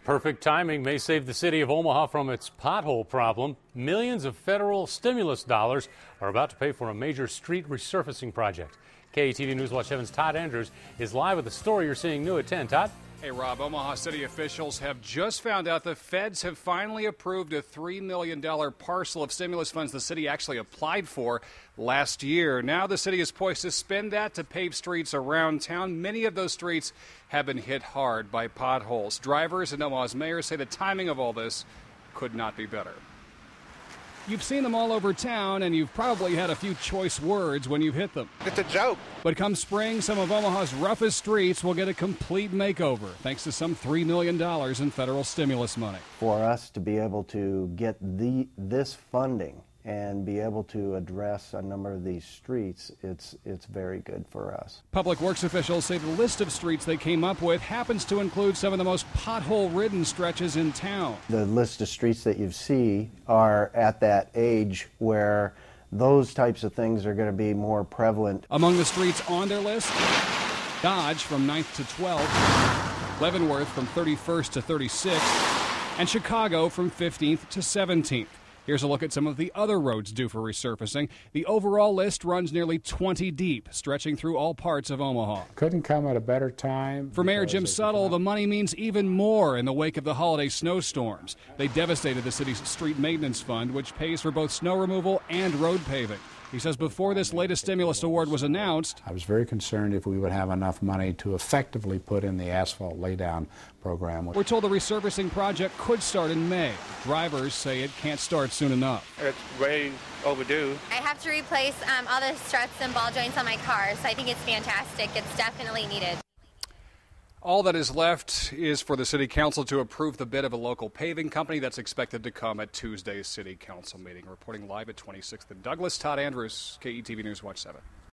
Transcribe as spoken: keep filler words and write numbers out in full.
Perfect timing may save the city of Omaha from its pothole problem. Millions of federal stimulus dollars are about to pay for a major street resurfacing project. K E T V News Watch seven's Todd Andrews is live with the story you're seeing new at ten. Todd? Hey, Rob, Omaha city officials have just found out the feds have finally approved a three million dollars parcel of stimulus funds the city actually applied for last year. Now the city is poised to spend that to pave streets around town. Many of those streets have been hit hard by potholes. Drivers and Omaha's mayor say the timing of all this could not be better. You've seen them all over town, and you've probably had a few choice words when you've hit them. It's a joke. But come spring, some of Omaha's roughest streets will get a complete makeover, thanks to some three million dollars in federal stimulus money. For us to be able to get the this funding and be able to address a number of these streets, it's it's very good for us. Public Works officials say the list of streets they came up with happens to include some of the most pothole-ridden stretches in town. The list of streets that you see are at that age where those types of things are going to be more prevalent. Among the streets on their list, Dodge from ninth to twelfth, Leavenworth from thirty-first to thirty-sixth, and Chicago from fifteenth to seventeenth. Here's a look at some of the other roads due for resurfacing. The overall list runs nearly twenty deep, stretching through all parts of Omaha. Couldn't come at a better time. For Mayor Jim Suttle, the money means even more in the wake of the holiday snowstorms. They devastated the city's street maintenance fund, which pays for both snow removal and road paving. He says before this latest stimulus award was announced, I was very concerned if we would have enough money to effectively put in the asphalt laydown program. We're told the resurfacing project could start in May. Drivers say it can't start soon enough. It's way overdue. I have to replace um, all the struts and ball joints on my car, so I think it's fantastic. It's definitely needed. All that is left is for the city council to approve the bid of a local paving company that's expected to come at Tuesday's city council meeting. Reporting live at twenty-sixth and Douglas, Todd Andrews, K E T V News Watch seven.